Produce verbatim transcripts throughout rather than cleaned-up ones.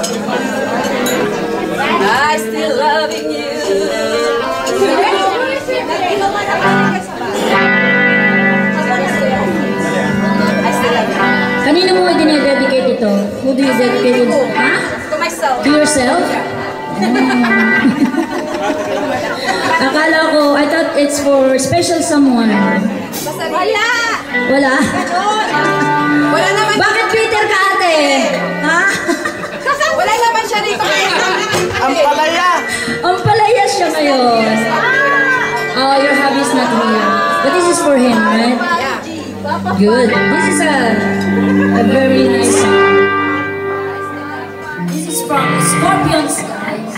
I still loving you. Kanino mo i-dedicate ito? Who do you dedicate it? Ha? To myself. To yourself? Akala ko, I thought it's for special someone. Wala! Wala? Wala naman. Bakit Peter ka ate? Ha? Wala naman siya rito. Ang palaya! Ang palaya siya ngayon. Oh, your hubby is not here. But this is for him, right? Good. This is a, a very nice song. This is from ScoRPionS, guys.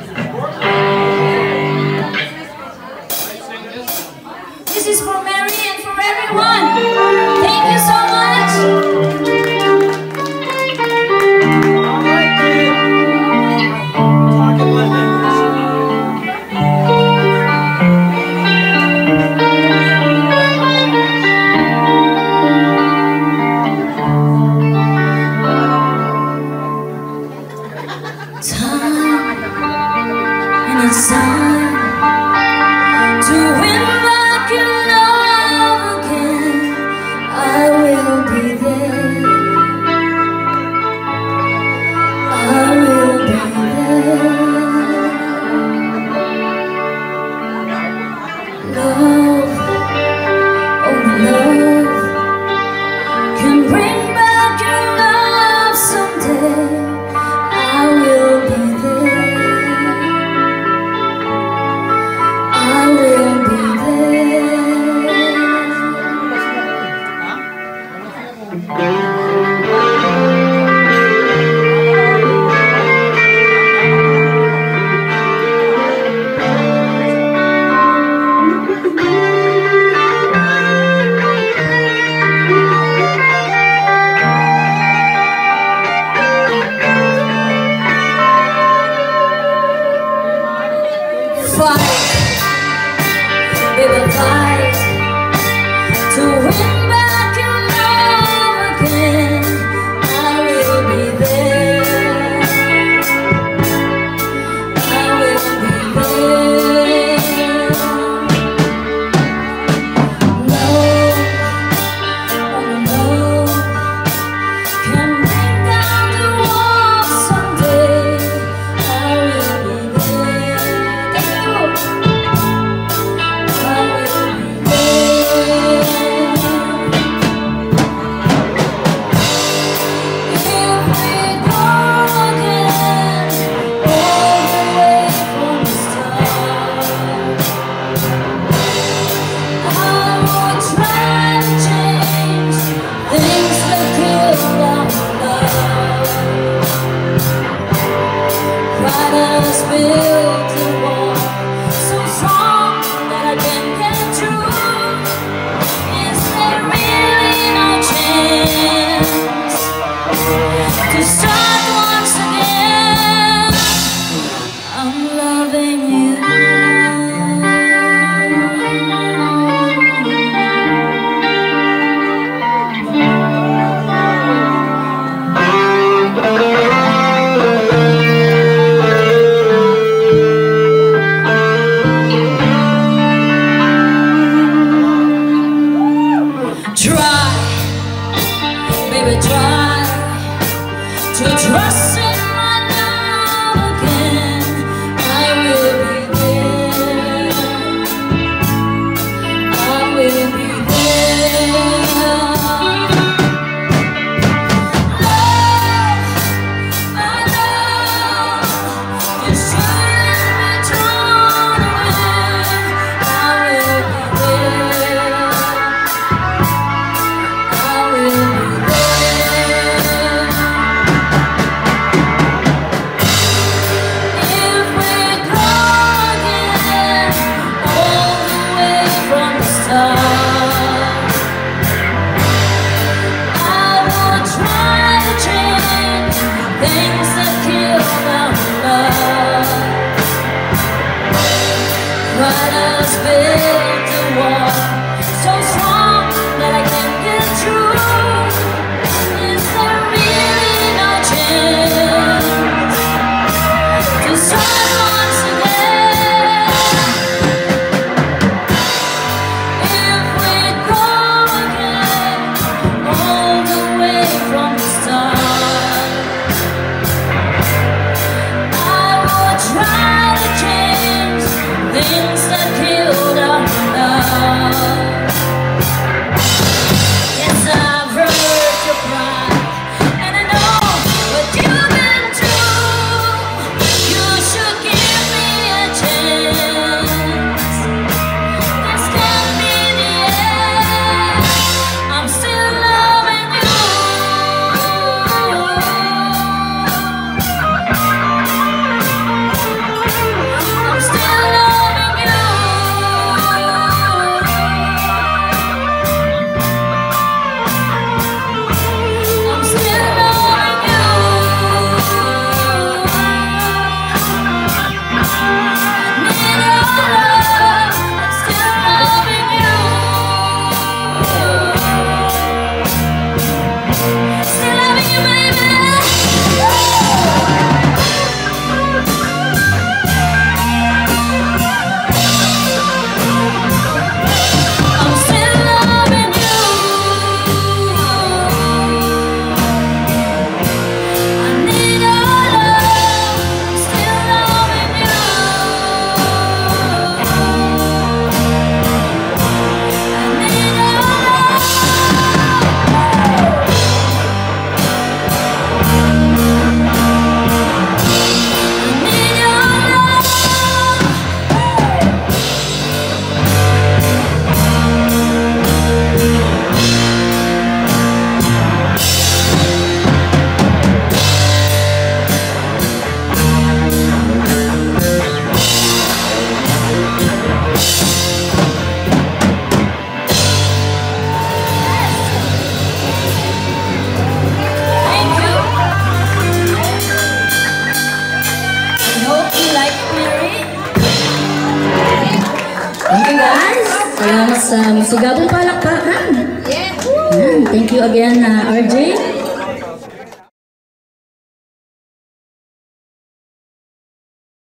This is for Mary and for everyone. Thank you so much. Time, and it's time to win back your love again. I will be there. I will be there. Love, only love can bring back your love someday. I will be there. I will be fight, we will fight to win back your love again. I will be there. I will be there. Love, only love can bring down the walls someday. I will be there. Built a wall so strong that I can't get through. Is there really no chance to start once again? I'm loving you. Try, baby, try to trust in my love again. I will be there. I will be there. Love, my love, you shouldn't be thrown away. I will be there. I will be there. If we go again, all the way from the start, I will try to change things that kill our love. Let us build a wall so strong that I can't get through. Is there really no chance guys. Salamat sa masigabong palakpakan. Yeah. Yan. Thank you again, uh, R J.